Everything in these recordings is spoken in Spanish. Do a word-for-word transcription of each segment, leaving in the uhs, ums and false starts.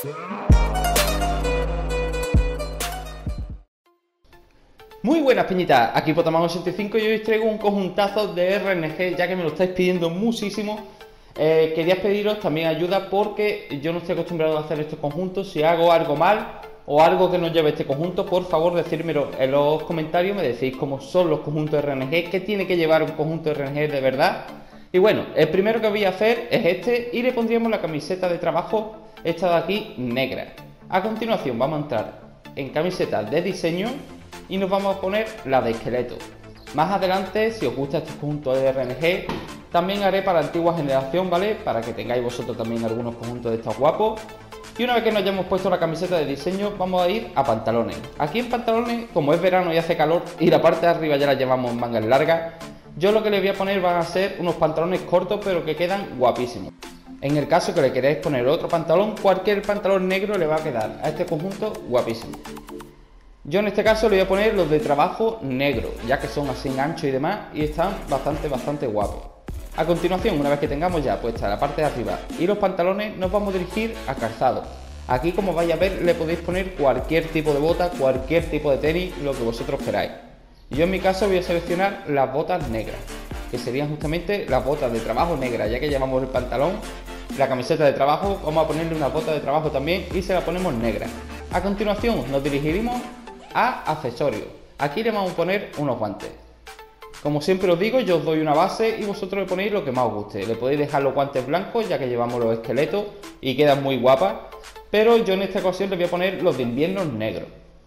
Muy buenas peñitas, aquí Potamán ochenta y cinco y hoy os traigo un conjuntazo de R N G, ya que me lo estáis pidiendo muchísimo. Eh, quería pediros también ayuda porque yo no estoy acostumbrado a hacer estos conjuntos. Si hago algo mal o algo que no lleve este conjunto, por favor decírmelo en los comentarios, me decís cómo son los conjuntos R N G, qué tiene que llevar un conjunto R N G de verdad. Y bueno, el primero que voy a hacer es este y le pondríamos la camiseta de trabajo, esta de aquí, negra. A continuación vamos a entrar en camiseta de diseño y nos vamos a poner la de esqueleto. Más adelante, si os gusta este conjunto de R N G, también haré para antigua generación, ¿vale? Para que tengáis vosotros también algunos conjuntos de estos guapos. Y una vez que nos hayamos puesto la camiseta de diseño, vamos a ir a pantalones. Aquí en pantalones, como es verano y hace calor y la parte de arriba ya la llevamos en mangas largas, yo lo que les voy a poner van a ser unos pantalones cortos pero que quedan guapísimos. En el caso que le queráis poner otro pantalón, cualquier pantalón negro le va a quedar a este conjunto guapísimo. Yo en este caso le voy a poner los de trabajo negro, ya que son así anchos y demás y están bastante bastante guapos. A continuación, una vez que tengamos ya puesta la parte de arriba y los pantalones, nos vamos a dirigir a calzado. Aquí, como vais a ver, le podéis poner cualquier tipo de bota, cualquier tipo de tenis, lo que vosotros queráis. Yo en mi caso voy a seleccionar las botas negras, que serían justamente las botas de trabajo negras, ya que llevamos el pantalón, la camiseta de trabajo, vamos a ponerle una bota de trabajo también y se la ponemos negra. A continuación nos dirigiremos a accesorios. Aquí le vamos a poner unos guantes. Como siempre os digo, yo os doy una base y vosotros le ponéis lo que más os guste. Le podéis dejar los guantes blancos, ya que llevamos los esqueletos y quedan muy guapas, pero yo en esta ocasión les voy a poner los de invierno negros.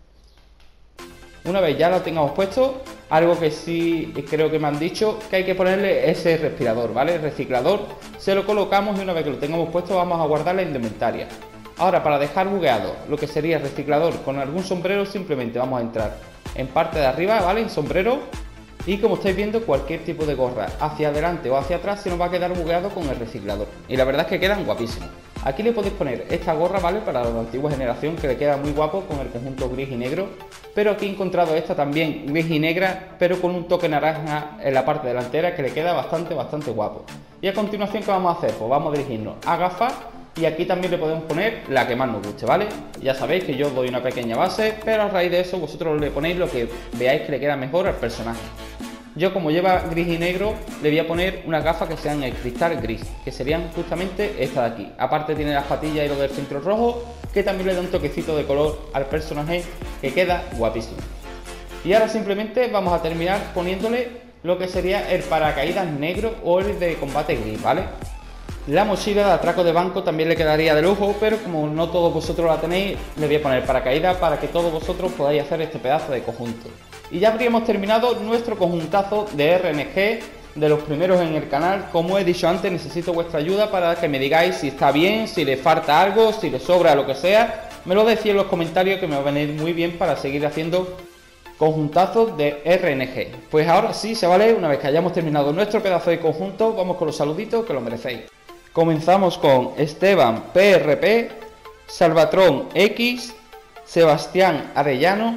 Una vez ya lo tengamos puesto, algo que sí creo que me han dicho, que hay que ponerle ese respirador, ¿vale? El reciclador, se lo colocamos y una vez que lo tengamos puesto vamos a guardar la indumentaria. Ahora, para dejar bugueado lo que sería el reciclador con algún sombrero, simplemente vamos a entrar en parte de arriba, ¿vale? En sombrero. Y como estáis viendo, cualquier tipo de gorra hacia adelante o hacia atrás se nos va a quedar bugueado con el reciclador. Y la verdad es que quedan guapísimos. Aquí le podéis poner esta gorra, ¿vale? Para la antigua generación, que le queda muy guapo con el conjunto gris y negro. Pero aquí he encontrado esta también gris y negra, pero con un toque naranja en la parte delantera que le queda bastante, bastante guapo. Y a continuación, ¿qué vamos a hacer? Pues vamos a dirigirnos a gafas. Y aquí también le podemos poner la que más nos guste, ¿vale? Ya sabéis que yo os doy una pequeña base, pero a raíz de eso vosotros le ponéis lo que veáis que le queda mejor al personaje. Yo, como lleva gris y negro, le voy a poner unas gafas que sean el cristal gris, que serían justamente esta de aquí. Aparte tiene las patillas y lo del centro rojo, que también le da un toquecito de color al personaje que queda guapísimo. Y ahora simplemente vamos a terminar poniéndole lo que sería el paracaídas negro o el de combate gris, ¿vale? La mochila de atraco de banco también le quedaría de lujo, pero como no todos vosotros la tenéis, le voy a poner paracaídas para que todos vosotros podáis hacer este pedazo de conjunto. Y ya habríamos terminado nuestro conjuntazo de R N G, de los primeros en el canal. Como he dicho antes, necesito vuestra ayuda para que me digáis si está bien, si le falta algo, si le sobra lo que sea. Me lo decís en los comentarios, que me va a venir muy bien para seguir haciendo conjuntazos de R N G. Pues ahora sí, se vale, una vez que hayamos terminado nuestro pedazo de conjunto, vamos con los saluditos que lo merecéis. Comenzamos con Esteban P R P, Salvatrón X, Sebastián Arellano,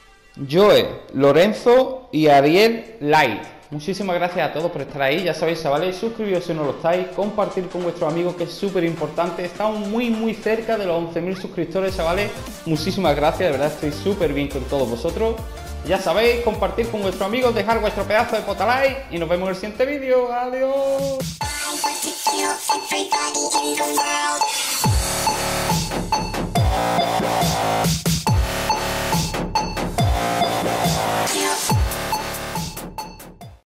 Joe Lorenzo y Ariel Light. Muchísimas gracias a todos por estar ahí. Ya sabéis, chavales, suscribiros si no lo estáis, compartir con vuestros amigos, que es súper importante. Estamos muy muy cerca de los once mil suscriptores, chavales. Muchísimas gracias, de verdad estoy súper bien con todos vosotros. Ya sabéis, compartir con vuestros amigos, dejar vuestro pedazo de potalike y nos vemos en el siguiente vídeo. Adiós.